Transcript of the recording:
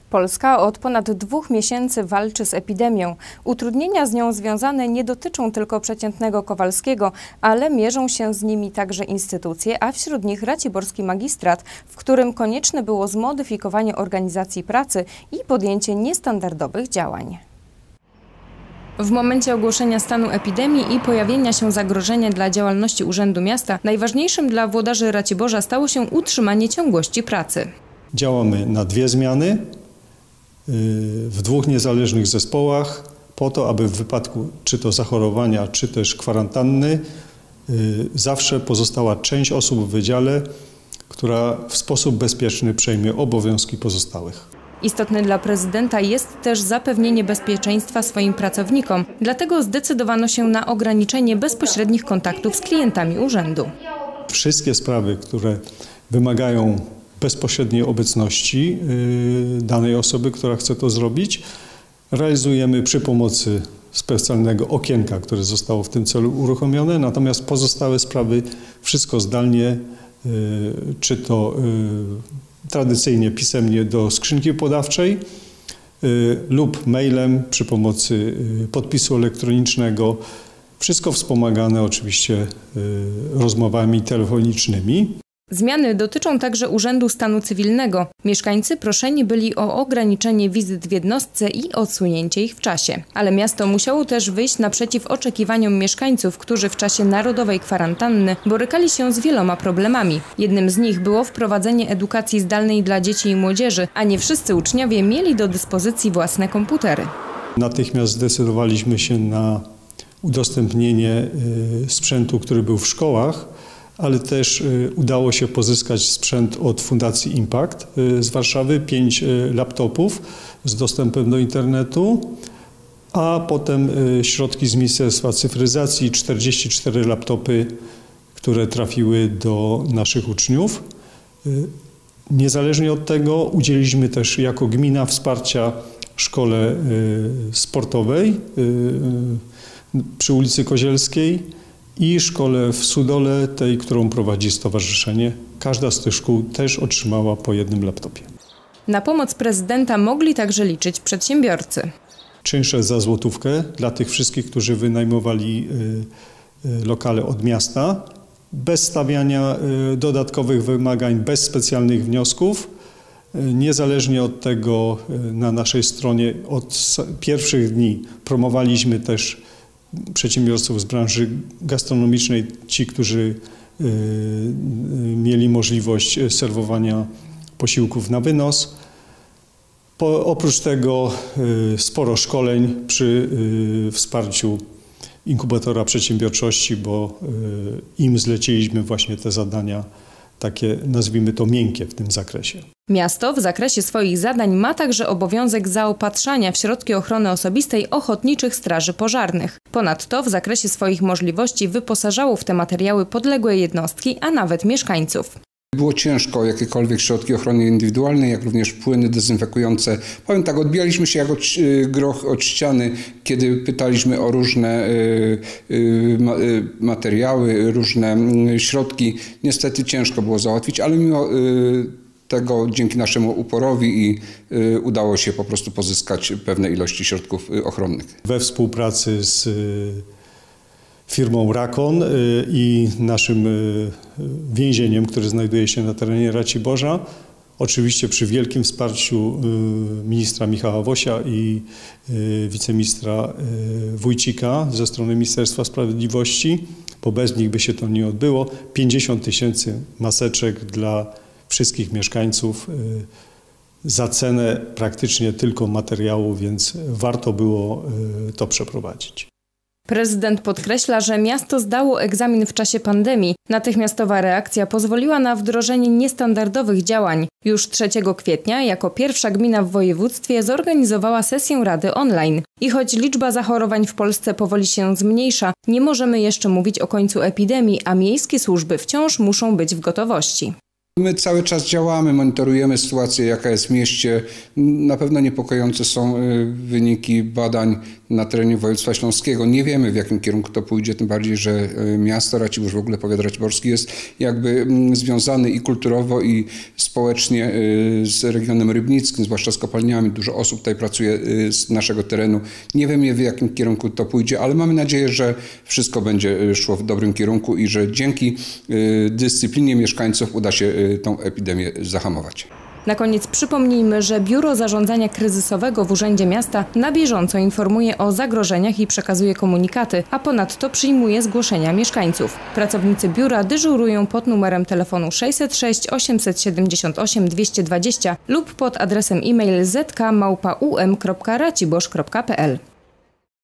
Polska od ponad 2 miesięcy walczy z epidemią. Utrudnienia z nią związane nie dotyczą tylko przeciętnego Kowalskiego, ale mierzą się z nimi także instytucje, a wśród nich Raciborski Magistrat, w którym konieczne było zmodyfikowanie organizacji pracy i podjęcie niestandardowych działań. W momencie ogłoszenia stanu epidemii i pojawienia się zagrożenia dla działalności Urzędu Miasta, najważniejszym dla włodarzy Raciborza stało się utrzymanie ciągłości pracy. Działamy na 2 zmiany w 2 niezależnych zespołach po to, aby w wypadku czy to zachorowania, czy też kwarantanny zawsze pozostała część osób w wydziale, która w sposób bezpieczny przejmie obowiązki pozostałych. Istotne dla prezydenta jest też zapewnienie bezpieczeństwa swoim pracownikom, dlatego zdecydowano się na ograniczenie bezpośrednich kontaktów z klientami urzędu. Wszystkie sprawy, które wymagają bezpośredniej obecności danej osoby, która chce to zrobić, realizujemy przy pomocy specjalnego okienka, które zostało w tym celu uruchomione, natomiast pozostałe sprawy wszystko zdalnie, czy to tradycyjnie pisemnie do skrzynki podawczej lub mailem przy pomocy podpisu elektronicznego. Wszystko wspomagane oczywiście rozmowami telefonicznymi. Zmiany dotyczą także Urzędu Stanu Cywilnego. Mieszkańcy proszeni byli o ograniczenie wizyt w jednostce i odsunięcie ich w czasie. Ale miasto musiało też wyjść naprzeciw oczekiwaniom mieszkańców, którzy w czasie narodowej kwarantanny borykali się z wieloma problemami. Jednym z nich było wprowadzenie edukacji zdalnej dla dzieci i młodzieży, a nie wszyscy uczniowie mieli do dyspozycji własne komputery. Natychmiast zdecydowaliśmy się na udostępnienie sprzętu, który był w szkołach, ale też udało się pozyskać sprzęt od Fundacji Impact z Warszawy, 5 laptopów z dostępem do internetu, a potem środki z Ministerstwa Cyfryzacji, 44 laptopy, które trafiły do naszych uczniów. Niezależnie od tego udzieliliśmy też jako gmina wsparcia szkole sportowej przy ulicy Kozielskiej i szkole w Sudole, tej, którą prowadzi stowarzyszenie. Każda z tych szkół też otrzymała po 1 laptopie. Na pomoc prezydenta mogli także liczyć przedsiębiorcy. Czynsze za złotówkę dla tych wszystkich, którzy wynajmowali lokale od miasta, bez stawiania dodatkowych wymagań, bez specjalnych wniosków. Niezależnie od tego na naszej stronie od pierwszych dni promowaliśmy też przedsiębiorców z branży gastronomicznej, ci, którzy mieli możliwość serwowania posiłków na wynos. Oprócz tego sporo szkoleń przy wsparciu inkubatora przedsiębiorczości, bo im zleciliśmy właśnie te zadania takie, nazwijmy to, miękkie w tym zakresie. Miasto w zakresie swoich zadań ma także obowiązek zaopatrzania w środki ochrony osobistej ochotniczych straży pożarnych. Ponadto w zakresie swoich możliwości wyposażało w te materiały podległe jednostki, a nawet mieszkańców. Było ciężko o jakiekolwiek środki ochrony indywidualnej, jak również płyny dezynfekujące. Powiem tak, odbijaliśmy się jak groch od ściany, kiedy pytaliśmy o różne materiały, różne środki. Niestety ciężko było załatwić, ale mimo tego dzięki naszemu uporowi udało się po prostu pozyskać pewne ilości środków ochronnych. We współpracy z firmą Rakon i naszym więzieniem, które znajduje się na terenie Raciborza, oczywiście przy wielkim wsparciu ministra Michała Wosia i wiceministra Wójcika ze strony Ministerstwa Sprawiedliwości, bo bez nich by się to nie odbyło, 50 000 maseczek dla wszystkich mieszkańców za cenę praktycznie tylko materiału, więc warto było to przeprowadzić. Prezydent podkreśla, że miasto zdało egzamin w czasie pandemii. Natychmiastowa reakcja pozwoliła na wdrożenie niestandardowych działań. Już 3 kwietnia jako pierwsza gmina w województwie zorganizowała sesję Rady online. I choć liczba zachorowań w Polsce powoli się zmniejsza, nie możemy jeszcze mówić o końcu epidemii, a miejskie służby wciąż muszą być w gotowości. My cały czas działamy, monitorujemy sytuację, jaka jest w mieście. Na pewno niepokojące są wyniki badań na terenie województwa śląskiego. Nie wiemy, w jakim kierunku to pójdzie, tym bardziej, że miasto Racibórz, w ogóle powiat raciborski jest jakby związany i kulturowo, i społecznie z regionem rybnickim, zwłaszcza z kopalniami. Dużo osób tutaj pracuje z naszego terenu. Nie wiemy, w jakim kierunku to pójdzie, ale mamy nadzieję, że wszystko będzie szło w dobrym kierunku i że dzięki dyscyplinie mieszkańców uda się tą epidemię zahamować. Na koniec przypomnijmy, że Biuro Zarządzania Kryzysowego w Urzędzie Miasta na bieżąco informuje o zagrożeniach i przekazuje komunikaty, a ponadto przyjmuje zgłoszenia mieszkańców. Pracownicy biura dyżurują pod numerem telefonu 606 878 220 lub pod adresem e-mail zk@um.raciborz.pl.